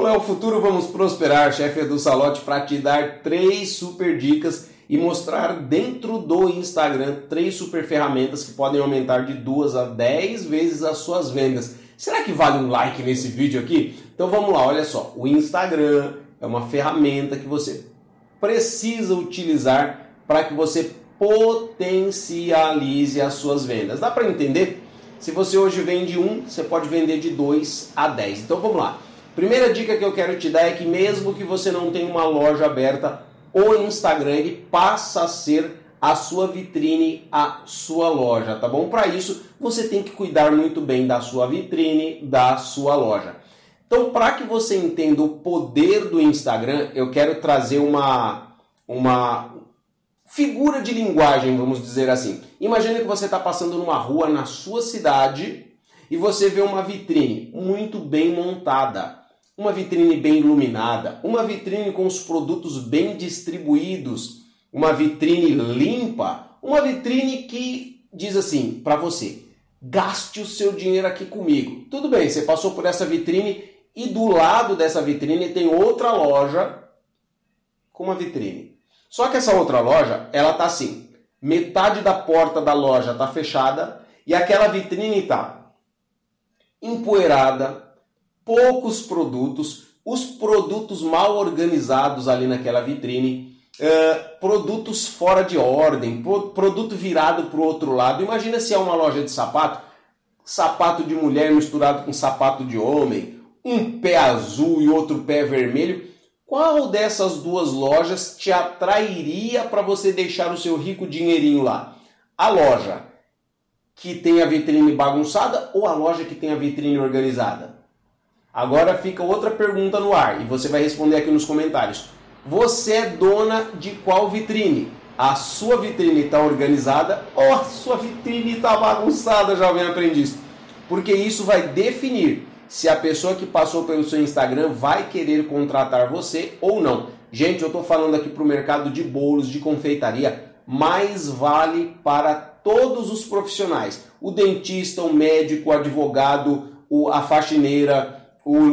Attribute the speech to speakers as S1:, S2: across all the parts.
S1: Não é o futuro, vamos prosperar. Chefe Edu Salotti para te dar 3 super dicas e mostrar dentro do Instagram 3 super ferramentas que podem aumentar de 2 a 10 vezes as suas vendas. Será que vale um like nesse vídeo aqui? Então vamos lá, olha só. O Instagram é uma ferramenta que você precisa utilizar para que você potencialize as suas vendas. Dá para entender? Se você hoje vende 1, você pode vender de 2 a 10. Então vamos lá. Primeira dica que eu quero te dar é que mesmo que você não tenha uma loja aberta, o Instagram ele passa a ser a sua vitrine, a sua loja, tá bom? Para isso, você tem que cuidar muito bem da sua vitrine, da sua loja. Então, para que você entenda o poder do Instagram, eu quero trazer uma figura de linguagem, vamos dizer assim. Imagine que você está passando numa rua na sua cidade e você vê uma vitrine muito bem montada, uma vitrine bem iluminada, uma vitrine com os produtos bem distribuídos, uma vitrine limpa, uma vitrine que diz assim para você: gaste o seu dinheiro aqui comigo. Tudo bem, você passou por essa vitrine e do lado dessa vitrine tem outra loja com uma vitrine. Só que essa outra loja, ela tá assim, metade da porta da loja tá fechada e aquela vitrine tá empoeirada, poucos produtos, os produtos mal organizados ali naquela vitrine, produtos fora de ordem, produto virado para o outro lado. Imagina se é uma loja de sapato, sapato de mulher misturado com sapato de homem, um pé azul e outro pé vermelho. Qual dessas duas lojas te atrairia para você deixar o seu rico dinheirinho lá? A loja que tem a vitrine bagunçada ou a loja que tem a vitrine organizada? Agora fica outra pergunta no ar e você vai responder aqui nos comentários. Você é dona de qual vitrine? A sua vitrine está organizada ou a sua vitrine está bagunçada, jovem aprendiz? Porque isso vai definir se a pessoa que passou pelo seu Instagram vai querer contratar você ou não. Gente, eu estou falando aqui para o mercado de bolos, de confeitaria, mas vale para todos os profissionais. O dentista, o médico, o advogado, a faxineira,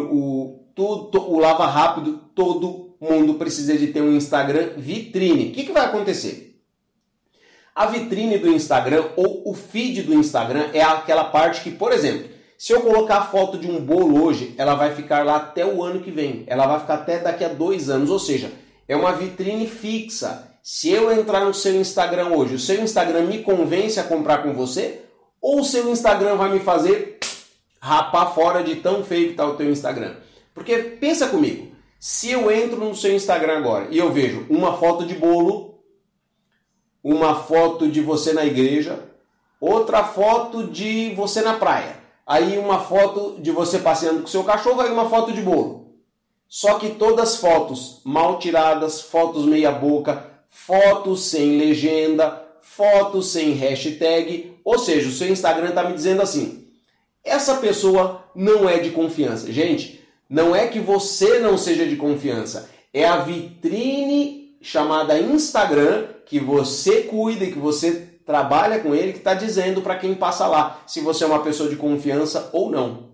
S1: o lava rápido, todo mundo precisa de ter um Instagram vitrine. O que vai acontecer? A vitrine do Instagram ou o feed do Instagram é aquela parte que, por exemplo, se eu colocar a foto de um bolo hoje, ela vai ficar lá até o ano que vem. Ela vai ficar até daqui a 2 anos. Ou seja, é uma vitrine fixa. Se eu entrar no seu Instagram hoje, o seu Instagram me convence a comprar com você? Ou o seu Instagram vai me fazer rapar fora de tão feio que está o teu Instagram? Porque pensa comigo. Se eu entro no seu Instagram agora e eu vejo uma foto de bolo, uma foto de você na igreja, outra foto de você na praia, aí uma foto de você passeando com seu cachorro, aí uma foto de bolo. Só que todas fotos mal tiradas, fotos meia boca, fotos sem legenda, fotos sem hashtag. Ou seja, o seu Instagram está me dizendo assim: essa pessoa não é de confiança. Gente, não é que você não seja de confiança. É a vitrine chamada Instagram que você cuida e que você trabalha com ele, que está dizendo para quem passa lá se você é uma pessoa de confiança ou não.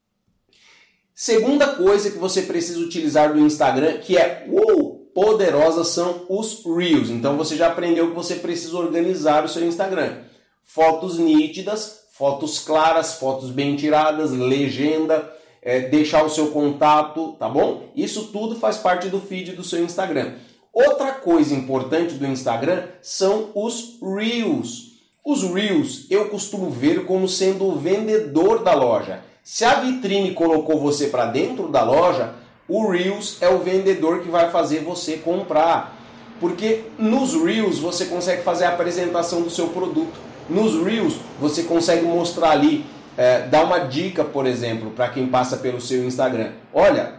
S1: Segunda coisa que você precisa utilizar do Instagram, que é poderosa, são os Reels. Então você já aprendeu que você precisa organizar o seu Instagram. Fotos nítidas, fotos claras, fotos bem tiradas, legenda, deixar o seu contato, tá bom? Isso tudo faz parte do feed do seu Instagram. Outra coisa importante do Instagram são os Reels. Os Reels eu costumo ver como sendo o vendedor da loja. Se a vitrine colocou você para dentro da loja, o Reels é o vendedor que vai fazer você comprar. Porque nos Reels você consegue fazer a apresentação do seu produto. Nos Reels você consegue mostrar ali, dar uma dica, por exemplo, para quem passa pelo seu Instagram. Olha,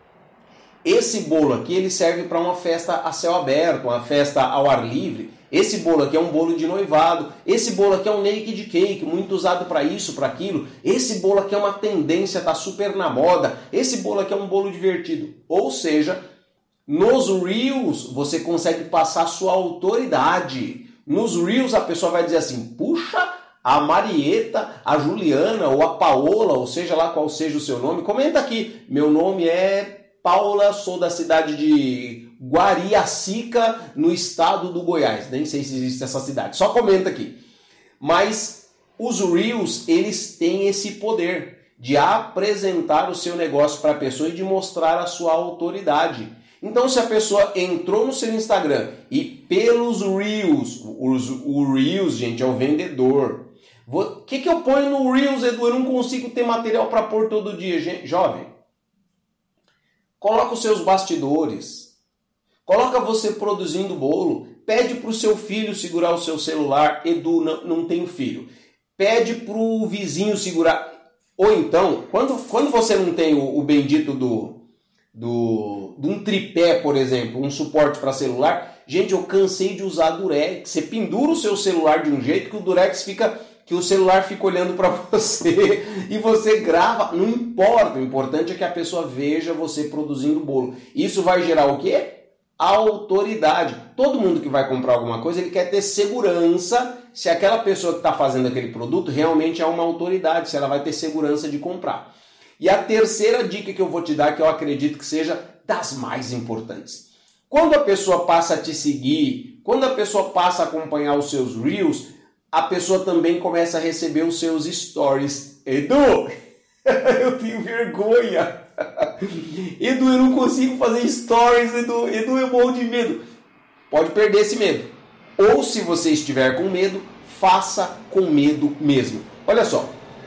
S1: esse bolo aqui ele serve para uma festa a céu aberto, uma festa ao ar livre. Esse bolo aqui é um bolo de noivado. Esse bolo aqui é um naked cake, muito usado para isso, para aquilo. Esse bolo aqui é uma tendência, tá super na moda. Esse bolo aqui é um bolo divertido. Ou seja, nos Reels você consegue passar sua autoridade. Nos Reels a pessoa vai dizer assim: puxa, a Marieta, a Juliana ou a Paola, ou seja lá qual seja o seu nome, comenta aqui: meu nome é Paula, sou da cidade de Guariacica, no estado do Goiás. Nem sei se existe essa cidade, só comenta aqui. Mas os Reels, eles têm esse poder de apresentar o seu negócio para a pessoa e de mostrar a sua autoridade. Então, se a pessoa entrou no seu Instagram e pelos Reels, o Reels, gente, é o vendedor. O que eu ponho no Reels, Edu? Eu não consigo ter material para pôr todo dia, gente. Jovem, coloca os seus bastidores. Coloca você produzindo bolo. Pede para o seu filho segurar o seu celular. Edu, não tenho filho. Pede para o vizinho segurar. Ou então, quando você não tem o bendito de um tripé, por exemplo, um suporte para celular, gente, eu cansei de usar Durex. Você pendura o seu celular de um jeito que o Durex fica, que o celular fica olhando para você e você grava. Não importa, o importante é que a pessoa veja você produzindo bolo. Isso vai gerar o quê? Autoridade. Todo mundo que vai comprar alguma coisa, ele quer ter segurança se aquela pessoa que está fazendo aquele produto realmente é uma autoridade, se ela vai ter segurança de comprar. E a terceira dica que eu vou te dar, que eu acredito que seja das mais importantes. Quando a pessoa passa a te seguir, quando a pessoa passa a acompanhar os seus Reels, a pessoa também começa a receber os seus stories. Edu, eu tenho vergonha. Edu, eu não consigo fazer stories, Edu, eu morro de medo. Pode perder esse medo. Ou se você estiver com medo, faça com medo mesmo. Olha só,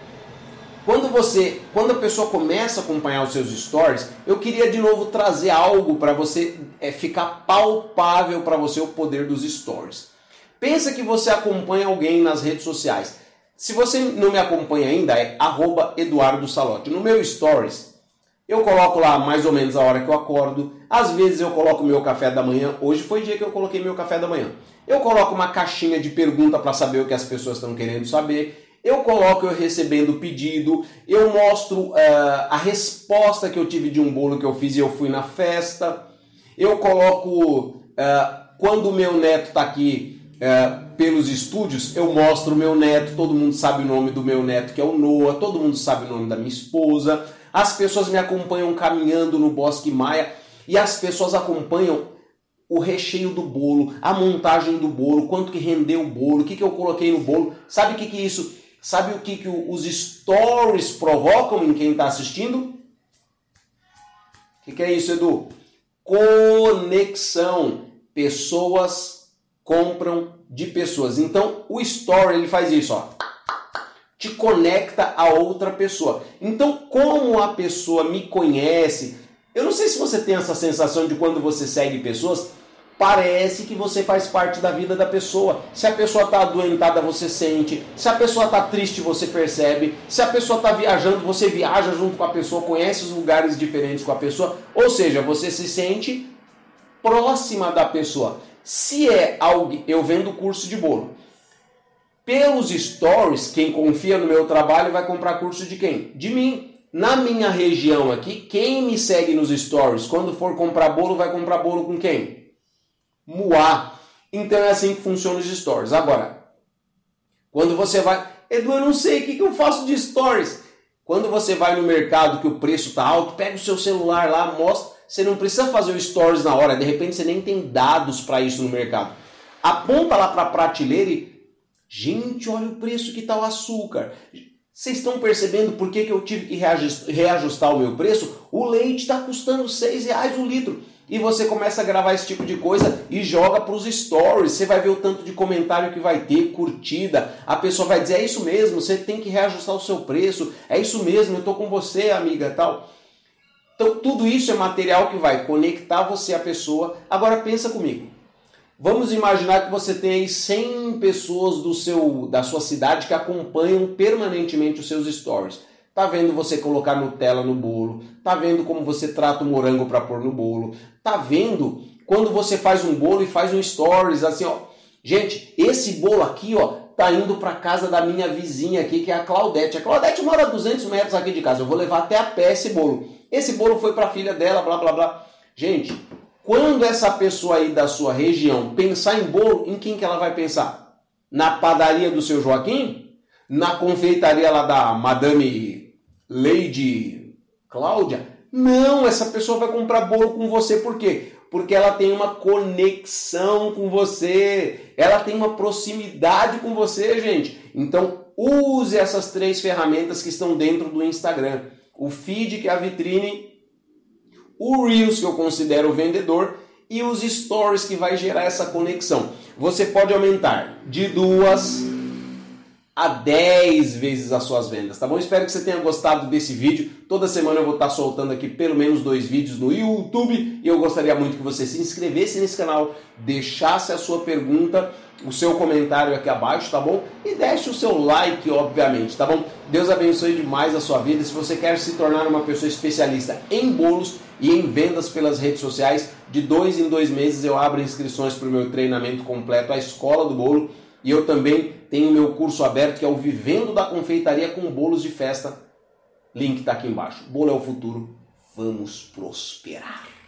S1: quando a pessoa começa a acompanhar os seus stories, eu queria de novo trazer algo para você ficar palpável para você o poder dos stories. Pensa que você acompanha alguém nas redes sociais. Se você não me acompanha ainda, é @EduardoSalotti. No meu stories, eu coloco lá mais ou menos a hora que eu acordo. Às vezes eu coloco meu café da manhã. Hoje foi o dia que eu coloquei meu café da manhã. Eu coloco uma caixinha de pergunta para saber o que as pessoas estão querendo saber. Eu coloco eu recebendo pedido. Eu mostro a resposta que eu tive de um bolo que eu fiz e eu fui na festa. Eu coloco quando o meu neto está aqui pelos estúdios, eu mostro o meu neto. Todo mundo sabe o nome do meu neto, que é o Noah. Todo mundo sabe o nome da minha esposa. As pessoas me acompanham caminhando no Bosque Maia e as pessoas acompanham o recheio do bolo, a montagem do bolo, quanto que rendeu o bolo, o que eu coloquei no bolo. Sabe o que é isso? Sabe o que os stories provocam em quem está assistindo? O que é isso, Edu? Conexão. Pessoas compram de pessoas. Então, o story ele faz isso, ó. Te conecta a outra pessoa. Então, como a pessoa me conhece, eu não sei se você tem essa sensação de quando você segue pessoas, parece que você faz parte da vida da pessoa. Se a pessoa está adoentada, você sente. Se a pessoa está triste, você percebe. Se a pessoa está viajando, você viaja junto com a pessoa, conhece os lugares diferentes com a pessoa. Ou seja, você se sente próxima da pessoa. Se é algo, eu vendo curso de bolo. Pelos stories, quem confia no meu trabalho vai comprar curso de quem? De mim. Na minha região aqui, quem me segue nos stories, quando for comprar bolo, vai comprar bolo com quem? Muá. Então é assim que funcionam os stories. Agora, quando você vai... Edu, eu não sei o que eu faço de stories. Quando você vai no mercado que o preço está alto, pega o seu celular lá, mostra. Você não precisa fazer o stories na hora. De repente você nem tem dados para isso no mercado. Aponta lá para a prateleira e... Gente, olha o preço que está o açúcar. Vocês estão percebendo por que eu tive que reajustar o meu preço? O leite está custando R$6 o litro. E você começa a gravar esse tipo de coisa e joga para os stories. Você vai ver o tanto de comentário que vai ter, curtida. A pessoa vai dizer, é isso mesmo, você tem que reajustar o seu preço. É isso mesmo, eu estou com você, amiga, tal. Então, tudo isso é material que vai conectar você à pessoa. Agora, pensa comigo. Vamos imaginar que você tem aí 100 pessoas da sua cidade que acompanham permanentemente os seus stories. Tá vendo você colocar Nutella no bolo, tá vendo como você trata o morango para pôr no bolo, tá vendo quando você faz um bolo e faz um stories assim, ó. Gente, esse bolo aqui, ó, tá indo para casa da minha vizinha aqui, que é a Claudete. A Claudete mora a 200 metros aqui de casa, eu vou levar até a pé esse bolo. Esse bolo foi para a filha dela, blá, blá, blá. Gente, quando essa pessoa aí da sua região pensar em bolo, em quem que ela vai pensar? Na padaria do seu Joaquim? Na confeitaria lá da Madame Lady Cláudia? Não, essa pessoa vai comprar bolo com você, por quê? Porque ela tem uma conexão com você, ela tem uma proximidade com você, gente. Então, use essas 3 ferramentas que estão dentro do Instagram. O feed, que é a vitrine, o Reels, que eu considero o vendedor, e os stories, que vai gerar essa conexão. Você pode aumentar de 2 a 10 vezes as suas vendas, tá bom? Espero que você tenha gostado desse vídeo. Toda semana eu vou estar soltando aqui pelo menos 2 vídeos no YouTube e eu gostaria muito que você se inscrevesse nesse canal, deixasse a sua pergunta, o seu comentário aqui abaixo, tá bom? E deixe o seu like, obviamente, tá bom? Deus abençoe demais a sua vida. Se você quer se tornar uma pessoa especialista em bolos e em vendas pelas redes sociais, de 2 em 2 meses eu abro inscrições para o meu treinamento completo, a Escola do Bolo. E eu também tenho o meu curso aberto, que é o Vivendo da Confeitaria com Bolos de Festa. Link está aqui embaixo. Bolo é o futuro. Vamos prosperar.